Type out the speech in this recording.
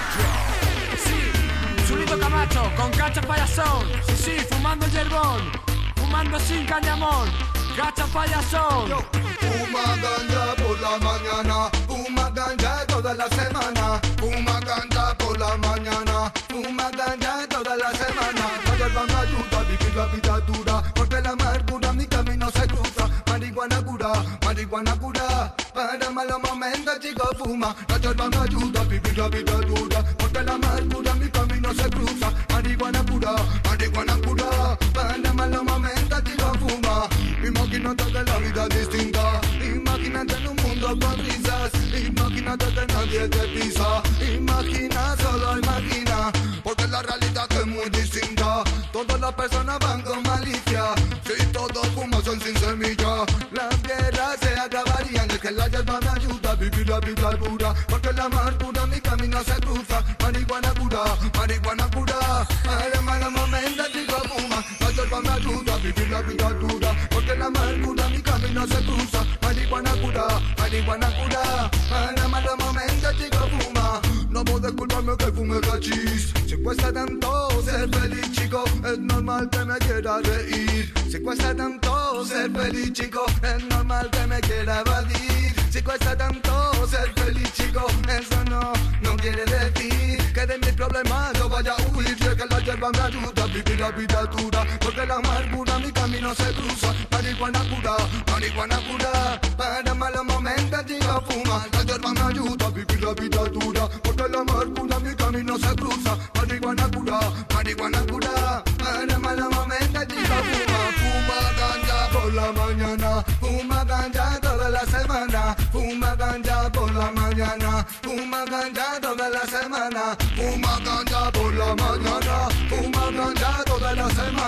Sí, Chulito Camacho, con cacha payasón. Sí, sí, fumando yerbón, fumando sin cañamón. Cacha payasón. Fuma ganja por la mañana, fuma ganja toda la semana. Fuma ganja por la mañana, fuma ganja toda la semana. La hierba me ayuda a vivir la vida dura, porque la amargura mi camino se cruza. Marihuana cura, para malos momentos chico fuma. La hierba me ayuda a vivir la vida dura, porque la amargura mi camino se cruza. Marihuana cura, para malos momentos chico fuma. Imagínate que la vida es distinta, imagínate en un mundo con risas, imagínate que nadie te pisa, imagina, solo imagina, porque la realidad es muy distinta. Todas las personas van con malicia, si todos fumasen sin semilla, las guerras se acabarían. Es que la hierba me ayuda a vivir la vida dura, porque la amargura mi camino se cruza. Marihuana cura, para malos momentos chico fuma. La hierba me ayuda a vivir la vida dura, porque la amargura mi camino se cruza. Marihuana cura, para malos momentos chico fuma. No puedes culparme que fume cachis, si cuesta tanto ser feliz chico, es normal que me quiera reír. Si cuesta tanto ser feliz chico, es normal que me quiera evadir. Si cuesta tanto ser feliz chico, eso no quiere decir que de mis problemas yo vaya a huir. Y es que la hierba me ayuda a vivir la vida dura, porque la amargura mi camino se cruza. Marihuana cura, para malos momentos chico fuma. La hierba me ayuda a vivir la vida dura, porque la amargura mi camino se cruza. Marihuana cura, para malos momentos chico fuma. Fuma ganja por la mañana, fuma ganja toda la semana. Fuma ganja por la mañana, fuma ganja toda la semana. Fuma ganja por la mañana, fuma ganja toda la semana.